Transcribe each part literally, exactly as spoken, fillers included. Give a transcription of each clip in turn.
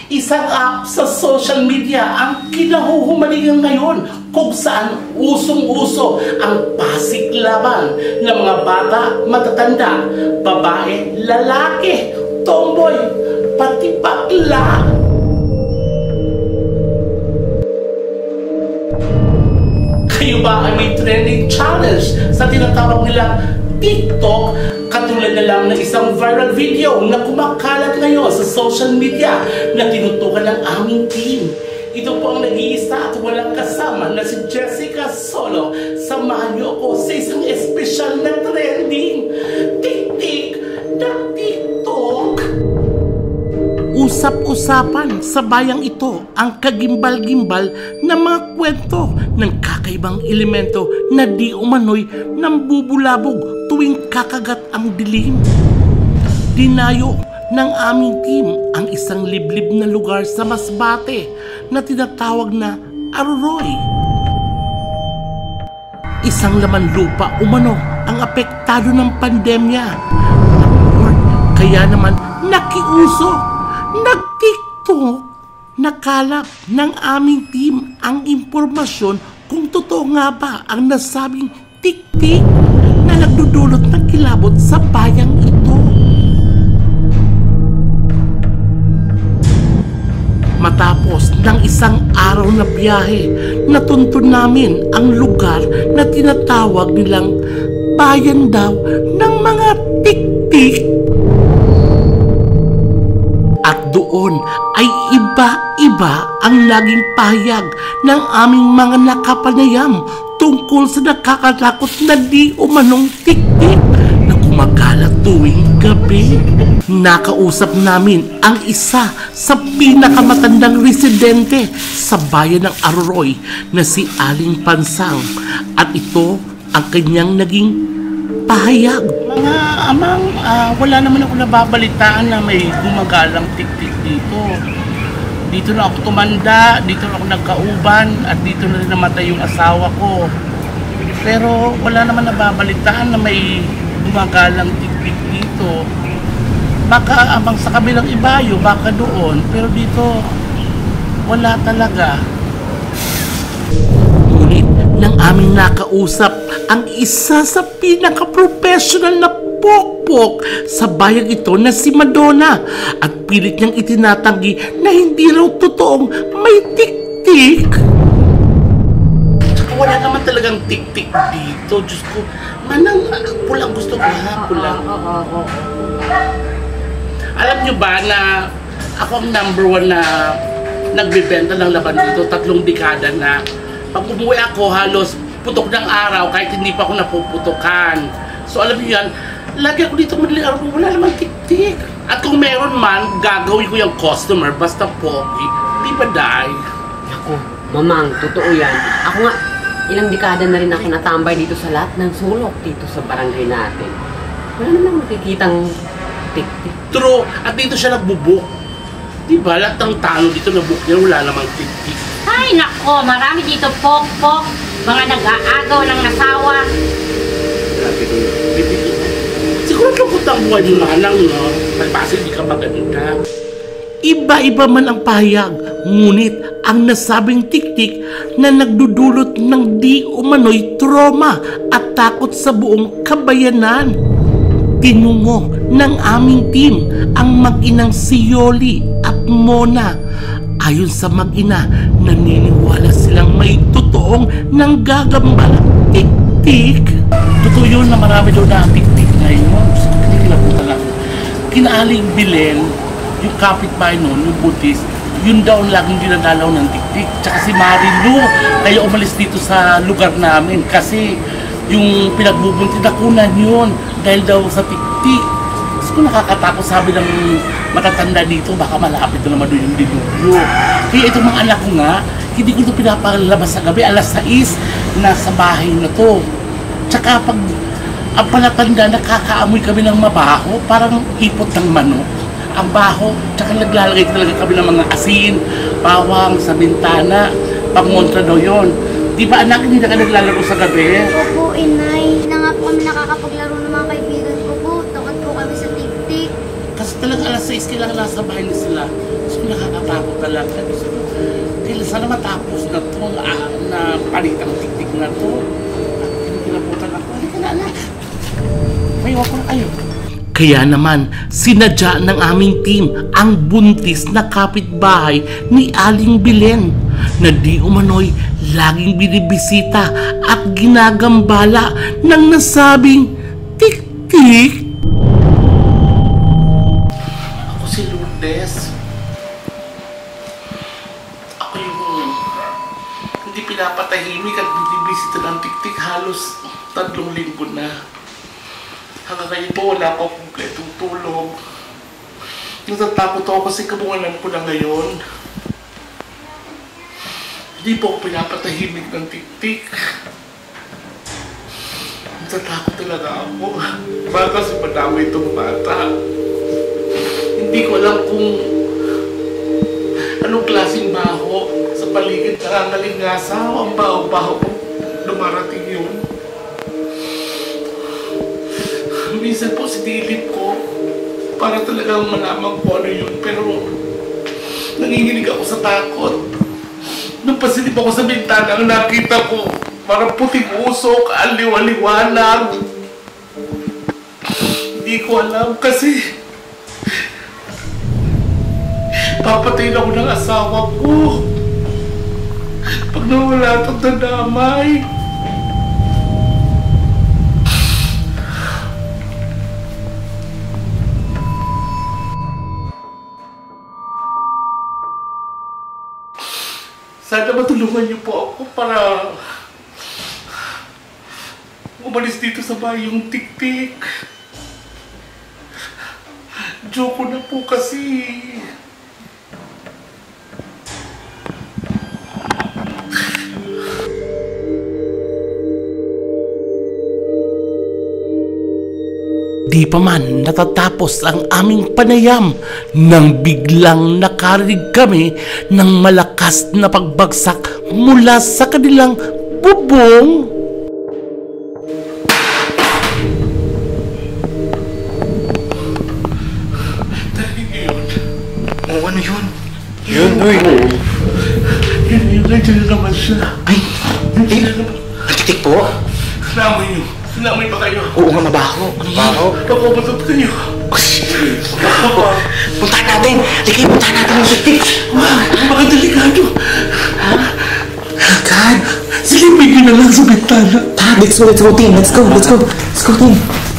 Isang app sa social media ang kinahuhumalingan ngayon kung saan usong-uso ang pasiklaban ng mga bata, matatanda, babae, lalaki, tomboy, pati bakla. Kayo ba ay may trending challenge sa tinatawag nilang TikTok? Katulad na lang ng isang viral video na kumakalat ngayon sa social media na tinutukan ng aming team. Ito po ang nag-iisa at walang kasama na si Jessica Solo. Samahan niyo ako sa isang espesyal na trending Tik-Tik na TikTok. Usap-usapan sa bayang ito ang kagimbal-gimbal na mga kwento ng kakaibang elemento na di umano'y nambubulabog tuwing kakagat ang dilim. Dinayo ng aming team ang isang liblib na lugar sa Masbate na tinatawag na Aroroy. Isang laman lupa umano ang apektado ng pandemya. Kaya naman nakiuso, nag-TikTok, nakalap ng aming team ang impormasyon kung totoo nga ba ang nasabing Tik-Tik na nagdudulot ng kilabot sa bayang ito. Matapos ng isang araw na biyahe, natuntun namin ang lugar na tinatawag nilang bayan daw ng mga Tik-Tik. At doon ay iba-iba ang naging pahayag ng aming mga nakapanayam tungkol sa nakakatakot na di umanong Tik-Tik na kumakalat tuwing gabi. Nakausap namin ang isa sa pinakamatandang residente sa bayan ng Aroroy na si Aling Pansang at ito ang kanyang naging pahayag. Mga amang, uh, wala naman ako nababalitaan na may gumagalang Tik-Tik dito. Dito na ako tumanda, dito na ako nagkauban, at dito na rin namatay yung asawa ko. Pero wala naman nababalitaan na may gumagalang Tik-Tik dito. Baka amang sa kabilang ibayo, baka doon, pero dito wala talaga. Ngunit nang aming nakausap ang isa sa pinaka-professional na pokpok sa bayang ito na si Madonna at pilit niyang itinatanggi na hindi raw totoong may Tik-Tik. Tsaka wala naman talagang Tik-Tik dito. Diyos ko, manang pulang gusto ko ha, pulang. Alam niyo ba na ako ang number one na nagbibenta ng laban dito, tatlong dekada na. Pag umuwi ako, halos putok ng araw kahit hindi pa ako napuputokan. So alam niyo yan, lagi ako dito madaling araw, wala namang Tik-Tik. At kung meron man, gagawin ko yung customer, basta pogi, di ba dahi? Ako, mamang, totoo yan. Ako nga, ilang dekada na rin ako natambay dito sa lahat ng sulok dito sa barangay natin. Wala namang makikitang Tik-Tik. True, at dito siya nagbubuk. Di ba, lahat ng tano dito nabuk niya, wala namang Tik-Tik. Ay nako, marami dito pok-pok, mga nag-aagaw ng asawa. Grabe ko, baby. Siguro lungkot ang buhay ng manang, no? Palpasa hindi ka maganda. Iba-iba man ang pahayag, ngunit ang nasabing Tik-Tik na nagdudulot ng di umano'y trauma at takot sa buong kabayanan. Tinungo ng aming team ang mag-inang si Yoli at Mona. Ayon sa mag-ina, naniniwala silang may totoong nanggagampalang Tik-Tik. Totoo yun na marami doon na Tik-Tik ngayon. Kinilabutan ako. Kinaaling Bilen, yung kapitbahay noon, yung Buddhist, yun daw ang laging dinadalaw ng Tik-Tik. Tsaka si Marilu, kaya umalis dito sa lugar namin kasi yung pinagbubuntidakunan yun dahil daw sa Tik-Tik. Tapos kung nakakatakot, sabi ng matatanda dito, baka malapit na naman doon yung dilubyo. Kaya itong mga anak ko nga, hindi ko ito pinapalabas sa gabi, alas sais, nasa bahay na to. Tsaka pag ang palatanda, nakakaamoy kami ng mabaho, parang ipot ng manok. Ang baho, tsaka naglalagay talaga kami ng mga asin, bawang sa bintana, pang-montra daw yun. Di ba anak, hindi na ka naglalaro sa gabi? Opo, inay. Na nga po kami nakakapaglaro ng mga kaibigan ko po. Takot po kami sa Tik-Tik. Kasi talaga alas sais kailangan nasa bahay na sila. So nakakatakot talaga. Gusto ko, kailan sana matapos na to, na, na palitang tiktik na to. At kinabutan ako, halika na anak. May iwan ko na kayo. Kaya naman, sinadya ng aming team ang buntis na kapitbahay ni Aling Belen na di umano'y laging binibisita at ginagambala ng nasabing tik-tik. Ako si Lourdes. Ako yung hindi pinapatahimik at binibisita ng tik-tik halos tatlong linggo na. Hanggang ngayon po, wala pa kompletong tulog. Natatakot ako kasi kabungalan ko na ngayon. Hindi po ako pinapatahimik ng tik-tik. Natatakot talaga ako. Baka kasi madami itong bata. Hindi ko alam kung anong klaseng baho sa paligid nakangalingasaw ang baho-baho kung lumarating yun. Minsan po sinilip ko para talagang malaman ko ano yun, pero nanginginig ako sa takot. Nung pasilip ako sa bintana, ang nakita ko parang puting usok, aliw-aliwanag. Hindi ko alam kasi papatayin ako ng asawa ko pag nawala itong dadamay. Sana matulungan niyo po ako para umalis dito sa bayong tik-tik. Joke na po kasi. Di pa man natatapos ang aming panayam nang biglang nakarinig kami ng malakas na pagbagsak mula sa kanilang bubong. Tarinig niyo yun? Oo, ano yun? Yun, uy. Yun, yun, nandiyan na naman siya. Ay, Nandiyan na naman. nagtitik po? Namoy niyo. Namoy ba kayo? Oo nga, mabaho. Ano baho? Nakubatot kayo. Puntahan natin! Ligay, puntahan natin yung tiktik! Bakit delikado? God! Silipin niyo na lang sa bintana. Tara, let's go, let's go, team! Let's go, let's go! Let's go, team!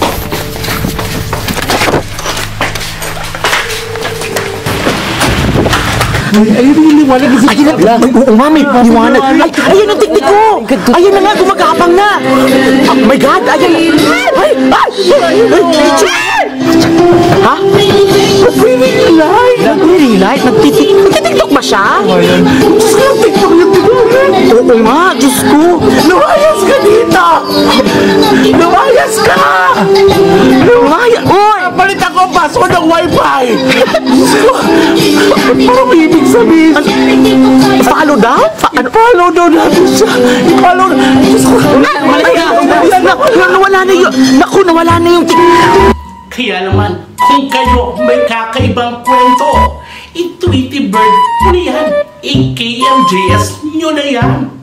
Ayun yung liwanag. Ayun na! Oo nga, may liwanag! Ay, ayun ang tiktik ko! Ayun na nga, gumagapang na! Oh my God! Ayun! Ay! Ay! Ay! Teacher! Ha? Nag-re-relight! Nag-re-relight? Nagtitik... Nagtitiktok ba siya? Diyos ko, tiktok yung tiktok! Oo nga, Diyos ko! Lumayas ka dito! Lumayas ka! Lumayas! Uy! Palit ako ang password ng wifi! Diyos ko! Parang may ibig sabihin. Follow daw? Ano? I-follow daw natin siya. I-follow na. Diyos ko. Nawala na yun. Naku, nawala na yung tiktok. Kaya naman, kung kayo may kakaibang kwento, i-Tweety Bird mo na yan. I-K M J S nyo na yan.